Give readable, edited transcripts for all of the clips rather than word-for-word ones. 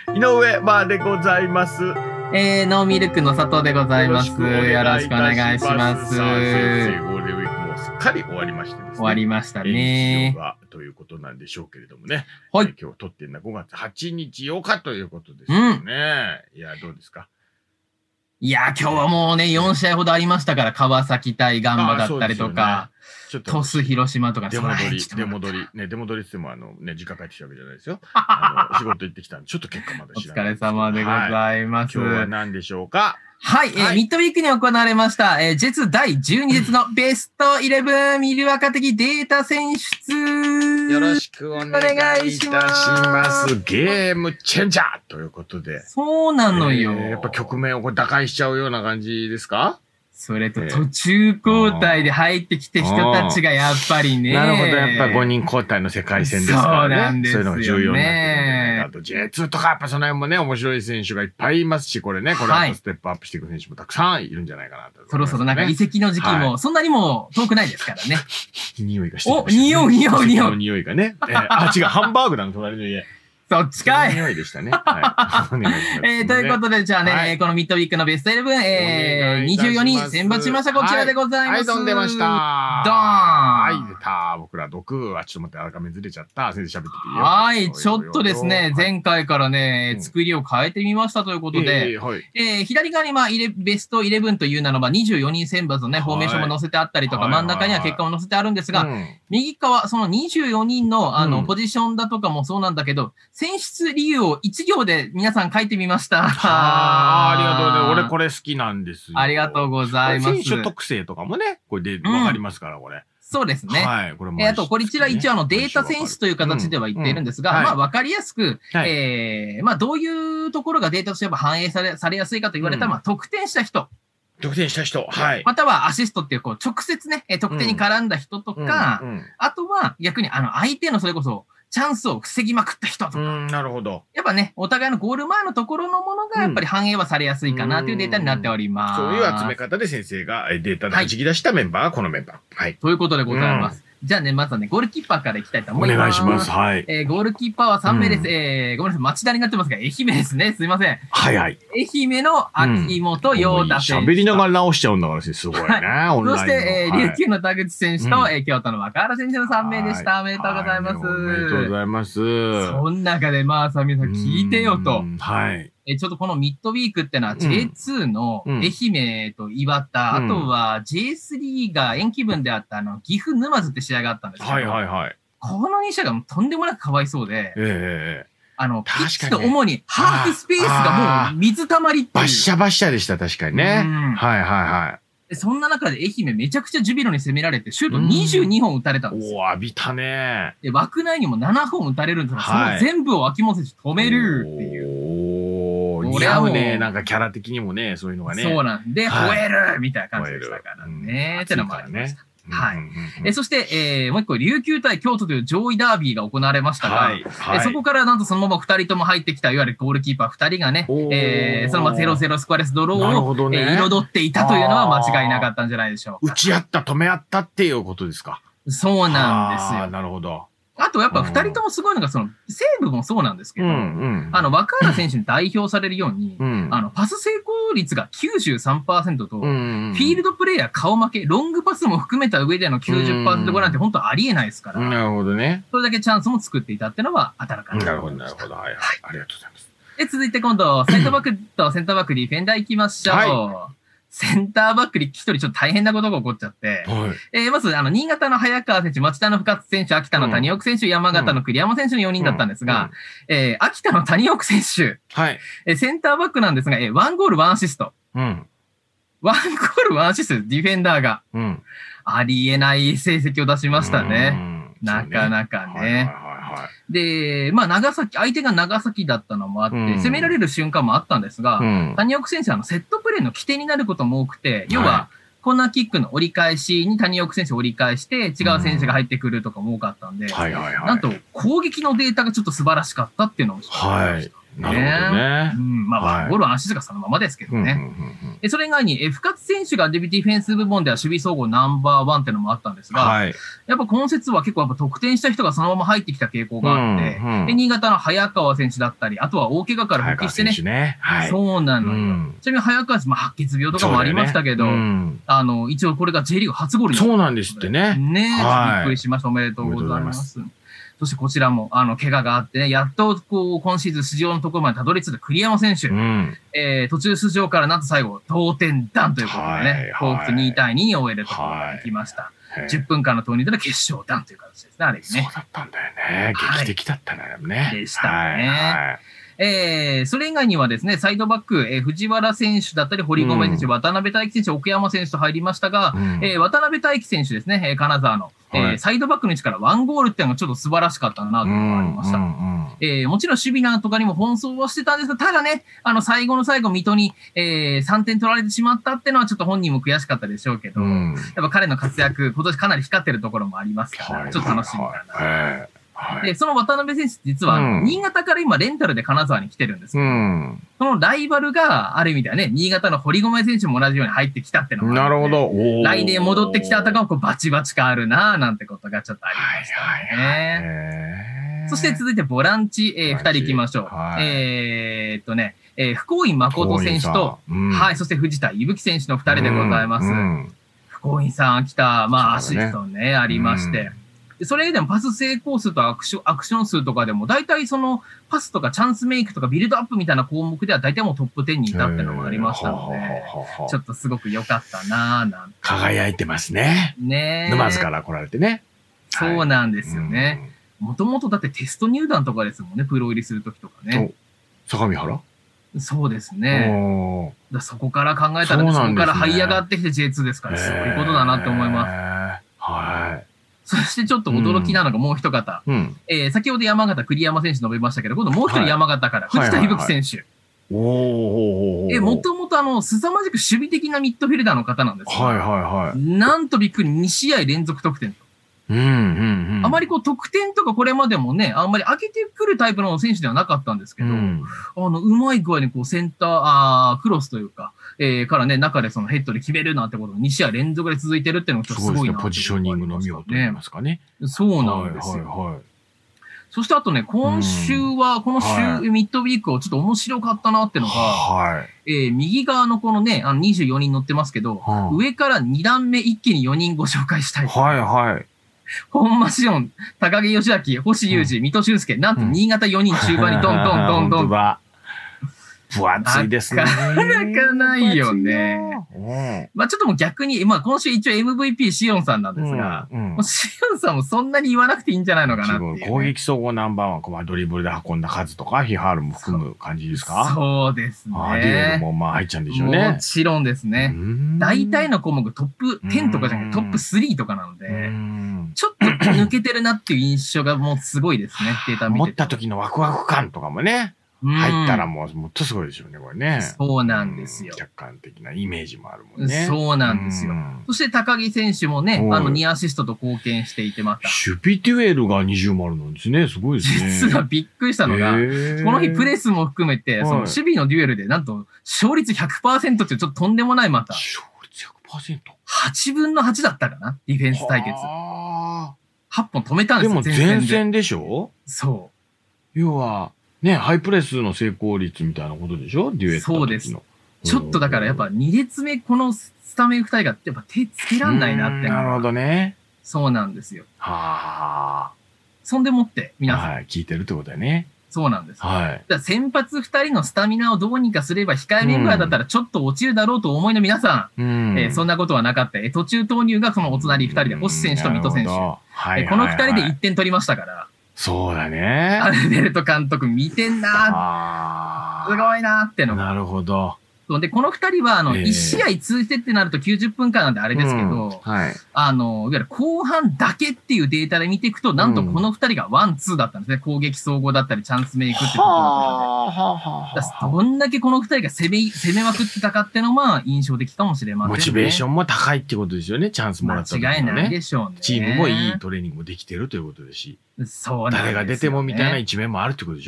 井上までございます。 ノーミルクの佐藤でございます。よろしくお願いします。 さあ、先生、ゴールデンウィークもすっかり終わりましてですね。 終わりましたね。 ということなんでしょうけれどもね。 はい。 今日撮ってるのは5月8日8日ということですよね。いや、どうですか？ いや、今日はもうね、4試合ほどありましたから、川崎対ガンバだったりとか、鳥栖広島とか、 出戻りって言っても実家帰ってきたわけじゃないですよ。仕事行ってきたんで、ちょっと結果まだ知らない。 お疲れ様でございます。 今日は何でしょうか？ はい、ミッドウィークに行われました、J2 第12節のベスト11ミルワカ的データ選出。 よろしくお願いいたします。ゲームチェンジャーということで。 そうなのよ。 やっぱ局面を打開しちゃうような感じですか？ それと途中交代で入ってきて人たちがやっぱりね。 なるほど、やっぱ5人交代の世界戦ですからね。 そうなんですよね。 そういうのが重要になってくるんじゃないかと。J2 とかやっぱその辺もね、面白い選手がいっぱいいますし、これはステップアップしていく選手もたくさんいるんじゃないかなと、 そろそろなんか移籍の時期もそんなにも遠くないですからね。 匂いがしてお、匂う。 匂いがね。違う、ハンバーグだの、隣の家。 そっちかい。 匂いでしたね。はい。お願いします。 ということで、じゃあね、このミッドウィークのベスト11、24人選抜しました。こちらでございます。 はい、どん出ました。ドーン。はい、出た。僕ら毒。ちょっと待って、改めずれちゃった。先生喋ってていいよ。 はい、ちょっとですね、前回からね、作りを変えてみましたということで、左側にベスト11というならば24人選抜のね、フォーメーションも載せてあったりとか、真ん中には結果も載せてあるんですが、右側、その24人のポジションだとかもそうなんだけど、選出理由を1行で皆さん書いてみました。 ありがとうね。俺これ好きなんですよ。 ありがとうございます。 選手特性とかもね、これでわかりますから、これ。 そうですね。 はい。 こちら一応データ選出という形では言っているんですが、まあわかりやすく、まあどういうところがデータとして反映されやすいかと言われたら、まあ得点した人。 はい。 またはアシストっていう、直接ね、得点に絡んだ人とか、あとは逆に相手のそれこそ、チャンスを防ぎまくった人とか。 なるほど。 やっぱね、お互いのゴール前のところのものがやっぱり反映はされやすいかなというデータになっております。 そういう集め方で先生がデータで弾き出したメンバーがこのメンバー。はい。 ということでございます。じゃあね、まずはね、ゴールキーパーからいきたいと思います。 お願いします。はい。 ゴールキーパーは3名です。ごめんなさい、町田になってますが、愛媛ですね。すいません。 はい。 愛媛の秋元陽太選手。 喋りながら直しちゃうんだからすごいね。 そして、琉球の田口選手と、京都の若原選手の3名でした。おめでとうございます。 おめでとうございます。 その中で、まあさ、皆さん聞いてよと。 はい。 ちょっとこのミッドウィークってのは J2 の愛媛と岩田、あとは J3 が延期分であった岐阜沼津って試合があったんですけど、この2試合がとんでもなくかわいそうで、ピッチと主にハーフスペースがもう水たまりっていう。 バッシャバッシャでした、確かにね。 そんな中で愛媛めちゃくちゃジュビロに攻められて、シュート22本打たれたんです。 浴びたね。 で、枠内にも7本打たれるんですが、その全部を秋元選手止めるっていう。 似合うね。なんかキャラ的にもね、そういうのがね。 そうなんで、吠えるみたいな感じでしたからね。ってのもありました。はい。そして、もう一個、琉球対京都という上位ダービーが行われましたが、そこからなんとそのまま2人とも入ってきた、いわゆるゴールキーパー2人がね、そのまま0-0スコアレスドローを彩っていたというのは間違いなかったんじゃないでしょうか。 打ち合った、止め合ったっていうことですか。 そうなんですよ。 なるほど。 あとやっぱ2人ともすごいのが、西武もそうなんですけど、若原選手に代表されるように、パス成功率が 93% と、フィールドプレイヤー顔負け、ロングパスも含めた上での 90% なんて本当ありえないですから。 なるほどね。 それだけチャンスも作っていたっていうのは当たるかな。 なるほど、なるほど。はい、ありがとうございます。 続いて今度、センターバックとセンターバックディフェンダー行きましょう。センターバックに一人ちょっと大変なことが起こっちゃって、まず、新潟の早川選手、町田の深津選手、秋田の谷奥選手、山形の栗山選手の4人だったんですが、秋田の谷奥選手、センターバックなんですが、1ゴール1アシスト。1ゴール1アシスト、ディフェンダーが。ありえない成績を出しましたね。なかなかね。で、まあ、相手が長崎だったのもあって、攻められる瞬間もあったんですが、谷奥選手はセットプレーの起点になることも多くて、要は、コーナーキックの折り返しに谷奥選手を折り返して、違う選手が入ってくるとかも多かったんで、なんと攻撃のデータがちょっと素晴らしかったっていうのを知ってました。 ね。 なるほどね。 まあ、ゴール安心がそのままですけどね。それ以外に、深津選手がディフェンス部門では守備総合ナンバーワンっていうのもあったんですが、やっぱ今節は結構得点した人がそのまま入ってきた傾向があって、で、新潟の早川選手だったり、あとは大怪我から復帰してね。そうなのよ。ちなみに早川選手、白血病とかもありましたけど、一応これが J リーグ初ゴールになった。 そうなんですってね。 ね、びっくりしました。おめでとうございます。そしてこちらも、怪我があってね、やっと、今シーズン出場のところまでたどり着いた栗山選手。途中出場からなんと最後、同点弾ということでね、ホークス2対2に終えるところまで行きました。10分間の投入での決勝弾という形ですね、あれね。 そうだったんだよね。劇的だったね。 でしたね。それ以外にはですね、サイドバック、藤原選手だったり、堀米選手、渡辺大輝選手、奥山選手と入りましたが、渡辺大輝選手ですね、金沢の、サイドバックの位置からワンゴールっていうのがちょっと素晴らしかったなというのがありました。もちろん守備なんとかにも奔走はしてたんですが、ただね、最後の最後、水戸に、3点取られてしまったっていうのはちょっと本人も悔しかったでしょうけど、やっぱ彼の活躍、今年かなり光ってるところもありますから、ちょっと楽しみだな。で、その渡辺選手、実は、新潟から今、レンタルで金沢に来てるんですけど、そのライバルが、ある意味ではね、新潟の堀米選手も同じように入ってきたっていうのが、 なるほど。 来年戻ってきたとかも、バチバチ変わるなぁ、なんてことがちょっとありましたね。そして続いて、ボランチ、2人行きましょう。福王院誠選手と、そして藤田伊吹選手の2人でございます。福王院さん、秋田、アシストね、ありまして、それでもパス成功数とアクション数とかでも、大体そのパスとかチャンスメイクとかビルドアップみたいな項目では大体もうトップ10にいたっていうのもありましたので、ちょっとすごく良かったなぁなんて。 輝いてますね。沼津から来られてね。 そうなんですよね。もともとだってテスト入団とかですもんね、プロ入りするときとかね。 相模原そうですね。そこから考えたら、そこから這い上がってきて J2 ですから、すごいことだなと思います。そしてちょっと驚きなのがもう一方。先ほど山形栗山選手述べましたけど、今度もう一人山形から藤田伊吹選手。もともと凄まじく守備的なミッドフィルダーの方なんですが、なんとびっくり2試合連続得点と。あまり得点とかこれまでもね、あんまり上げてくるタイプの選手ではなかったんですけど、うまい具合にセンター、クロスというか、からね、中でそのヘッドで決めるなんてことが2試合連続で続いてるっていうのがすごいな。 ポジショニングの妙と言いますかね。 そうなんですよ。そしてあとね、今週は、この週、ミッドウィークをちょっと面白かったなっていうのが、右側のこのね、24人乗ってますけど、上から2段目一気に4人ご紹介したい。本間紫音、高木義明、星裕二、水戸俊介、なんと新潟4人中盤にドンドンドンドン。 分厚いですね。 なかなかないよね。ちょっともう逆に、今週一応 MVP シオンさんなんですが、シオンさんもそんなに言わなくていいんじゃないのかなっていう。 攻撃総合ナンバーワン、ドリブルで運んだ数とか、フィハールも含む感じですか？ そうですね。 デュエルも入っちゃうんでしょうね。 もちろんですね。大体の項目トップ10とかじゃなくてトップ3とかなので、ちょっと抜けてるなっていう印象がもうすごいですね、データ見てて。 持った時のワクワク感とかもね。入ったらもっとすごいでしょうね、これね。 そうなんですよ。 客観的なイメージもあるもんね。 そうなんですよ。そして高木選手もね、2アシストと貢献していてました。 シュピデュエルが20丸なんですね。すごいですね。 実はびっくりしたのが、この日プレスも含めて、その守備のデュエルでなんと勝率 100% ってちょっととんでもないまた。 勝率 100%？ 8分の8だったかな、ディフェンス対決。8本止めたんですよ。 でも前線でしょ？ そう。 要は、ね、ハイプレスの成功率みたいなことでしょ？デュエットの時の。そうです。 ちょっとだからやっぱ2列目このスタメン2人がやっぱ手つけらんないなって。 なるほどね。 そうなんですよ。そんでもって皆さん。 聞いてるってことだよね。 そうなんです。先発2人のスタミナをどうにかすれば控えメンバーだったらちょっと落ちるだろうとお思いの皆さん。そんなことはなかった。途中投入がそのお隣2人で星選手と水戸選手。この2人で1点取りましたから。 そうだね。 アルベルト監督見てんなすごいなってのが。 なるほど。 で、この2人は、1試合通じてってなると90分間なんであれですけど、いわゆる後半だけっていうデータで見ていくと、なんとこの2人が1、2だったんですね。攻撃総合だったり、チャンスメイクってところだったので。どんだけこの2人が攻めまくってたかってのは印象的かもしれませんね。 モチベーションも高いってことですよね。チャンスもらった時のね。 間違いないでしょうね。 チームもいいトレーニングもできてるということですし。そうなんですよね。誰が出てもみたいな一面もあるってことでしょ？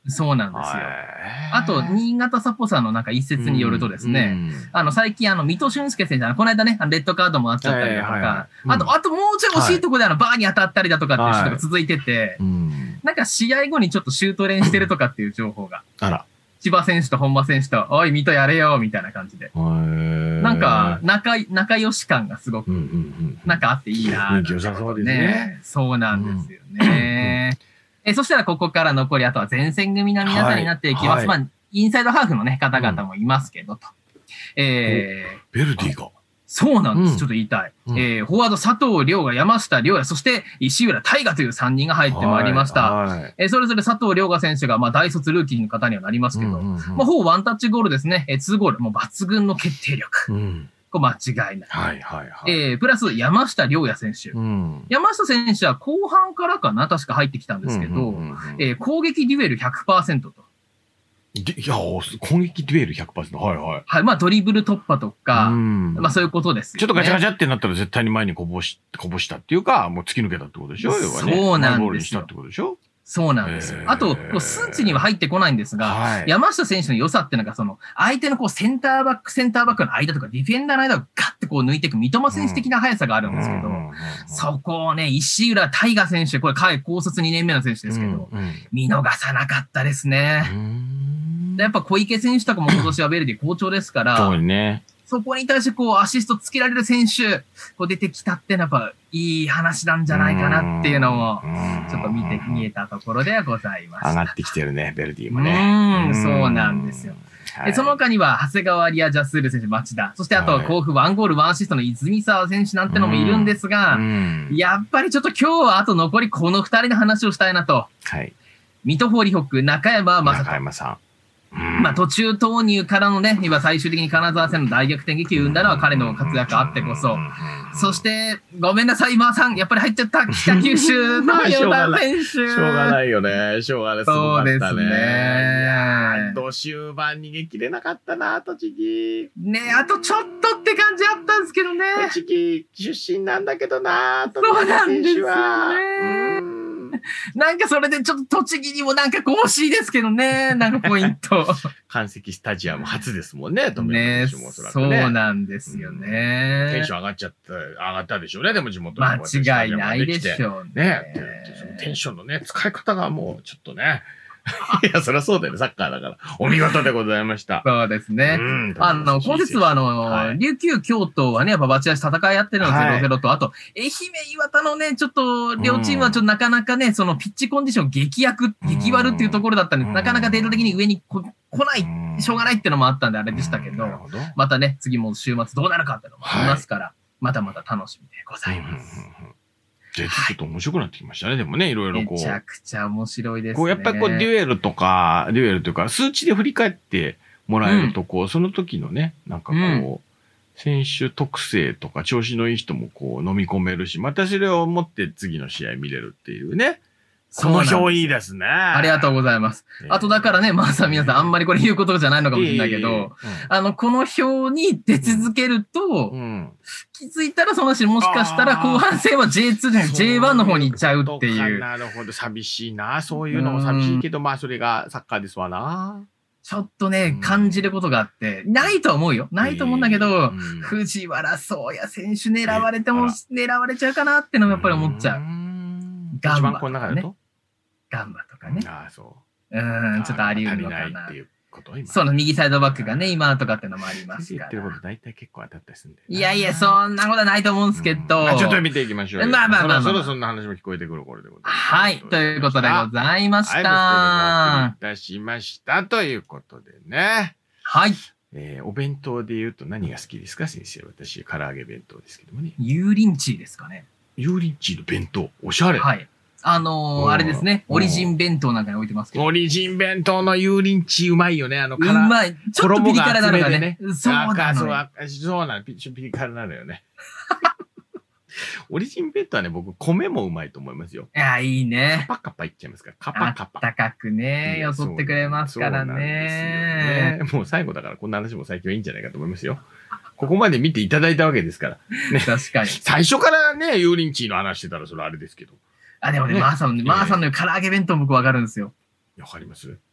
そうなんですよ。あと、新潟サポさんのなんか一説によるとですね、最近水戸俊介選手、この間ね、レッドカードもあっちゃったりだとか、あともうちょい惜しいところでバーに当たったりだとかっていう人が続いてて、なんか試合後にちょっとシュート練してるとかっていう情報が。千葉選手と本間選手と、おい、水戸やれよみたいな感じで。なんか、仲良し感がすごく、なんかあっていいな。 良さそうですね。 そうなんですよね。そしたらここから残り、あとは前線組の皆さんになっていきます。まあ、インサイドハーフのね、方々もいますけどと。 ベルディが。 そうなんです。ちょっと言いたい。フォワード佐藤亮が、山下亮也、そして石浦大河という3人が入ってまいりました。それぞれ佐藤亮が選手が、まあ、大卒ルーキーの方にはなりますけど、まあ、ほぼワンタッチゴールですね。2ゴール、もう抜群の決定力。これ間違いない。プラス山下亮也選手。山下選手は後半からかな、確か入ってきたんですけど、攻撃デュエル 100% と。 いや、攻撃デュエル 100%。 はい。まあ、ドリブル突破とか、まあ、そういうことですよね。 ちょっとガチャガチャってなったら絶対に前にこぼしたっていうか、もう突き抜けたってことでしょ、要はね。 そうなんですよ。 ゴールにしたってことでしょ。 そうなんですよ。あと、数値には入ってこないんですが、山下選手の良さっていうのが、相手のセンターバックの間とか、ディフェンダーの間をガッて抜いていく三笘選手的な速さがあるんですけど、そこをね、石浦大河選手、これ、高卒2年目の選手ですけど、見逃さなかったですね。やっぱ小池選手とかも今年はベルディ好調ですから、そこに対してアシストつけられる選手、出てきたってのはやっぱいい話なんじゃないかなっていうのも、ちょっと見えたところではございました。 上がってきてるね、ベルディもね。 そうなんですよ。その他には、長谷川リア・ジャスール選手、町田。そしてあと、甲府1ゴール1アシストの泉沢選手なんてのもいるんですが、やっぱりちょっと今日はあと残りこの2人の話をしたいなと。水戸ホーリーホック、中山さん。まあ途中投入からのね、今最終的に金沢戦の大逆転劇を生んだのは彼の活躍あってこそ。そして、ごめんなさい、今さん、やっぱり入っちゃった、北九州の与田選手。 しょうがないよね。しょうがない。 そうですね。 終盤逃げ切れなかったな、栃木。 ね、あとちょっとって感じあったんですけどね。 栃木出身なんだけどな、 そうなんですよね。なんかそれでちょっと栃木にもなんか欲しいですけどね。なんかポイント。 関西スタジアム初ですもんね、富山選手もおそらくね。そうなんですよね。 テンション上がったでしょうね、でも地元に。間違いないでしょうね。 テンションのね、使い方がもうちょっとね。いや、そりゃそうだよね。サッカーだから。お見事でございました。 そうですね。今節は琉球、京都はね、やっぱバチバチ戦いやってるの0-0と、あと、愛媛、岩田のね、ちょっと、両チームはちょっとなかなかね、そのピッチコンディション激悪っていうところだったんで、なかなかデータ的に上に来ない、しょうがないっていうのもあったんであれでしたけど、またね、次も週末どうなるかっていうのもありますから、またまた楽しみでございます。 ちょっと面白くなってきましたね。でもね、いろいろめちゃくちゃ面白いですね。 やっぱりデュエルというか、数値で振り返ってもらえると、その時のね、なんか選手特性とか調子のいい人も飲み込めるし、またそれを持って次の試合見れるっていうね。この表いいですね。 ありがとうございます。あとだからね、皆さんあんまりこれ言うことじゃないのかもしれないけど、この表に出続けると、気づいたらその人もしかしたら後半戦は J2 じゃなくて J1 の方に行っちゃうっていう。 なるほど、寂しいな。そういうのも寂しいけど、それがサッカーですわな。 ちょっとね、感じることがあって、ないと思うよ。ないと思うんだけど、藤原宗也選手狙われちゃうかなってのもやっぱり思っちゃう。ガンバとかね。ガンバとかね。ちょっとあり得るのかな。その右サイドバックがね、今とかってのもありますから。 言ってること大体結構当たったりするんで。 いや、そんなことはないと思うんですけど。 ちょっと見ていきましょう。そろそんな話も聞こえてくる頃でございます。 はい、ということでございました。 はい、お送りいたしましたということでね。 はい。 お弁当で言うと何が好きですか、先生。私、唐揚げ弁当ですけどもね。 油淋鶏ですかね。 油淋鶏の弁当。おしゃれ。 はい。あれですね。オリジン弁当なんかに置いてますけど。 オリジン弁当の油淋鶏うまいよね。 うまい。ちょっとピリ辛なのがね。 そうなの。ピリ辛なのよね。オリジン弁当はね、僕、米もうまいと思いますよ。 いや、いいね。 カパカパいっちゃいますから。カパカパ。 高くね、よそってくれますからね。 もう最後だから、こんな話も最近はいいんじゃないかと思いますよ。ここまで見ていただいたわけですから。ね、 確かに。 最初からね、油淋鶏の話してたら、それあれですけど。 でもね、マーさんの唐揚げ弁当僕わかるんですよ。 わかります？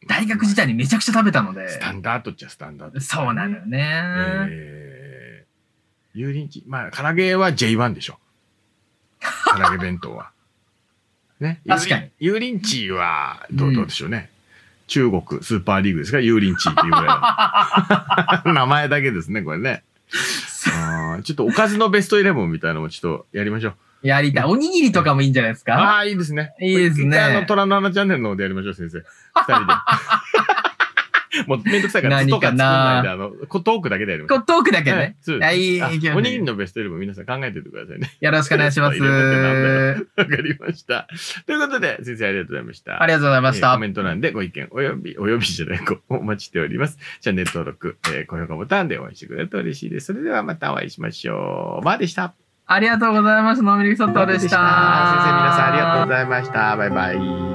大学時代にめちゃくちゃ食べたので。 スタンダードっちゃスタンダード、ね。 そうなのよね。 油淋鶏。まあ、唐揚げは J1 でしょ。唐揚げ弁当は。ね。 確かに。 油淋鶏は、どうでしょうね。中国スーパーリーグですか、油淋鶏っていうぐらいの。名前だけですね、これね。ちょっとおかずのベストイレブンみたいなのもちょっとやりましょう。 やりたい。おにぎりとかもいいんじゃないですか。 ああ、いいですね。 いいですね。 虎の穴チャンネルの方でやりましょう、先生。二人で。もうめんどくさいから、図とか作んないで、トークだけでやりましょう。 トークだけね。 いい。おにぎりのベストイレブン皆さん考えておいてくださいね。 よろしくお願いします。 わかりました。ということで、先生ありがとうございました。 ありがとうございました。 コメント欄でご意見およびじゃない、お待ちしております。チャンネル登録、高評価ボタンで応援してくれると嬉しいです。それではまたお会いしましょう。まあでした。 ありがとうございました。のんびりソットでした。 先生皆さんありがとうございました。バイバイ。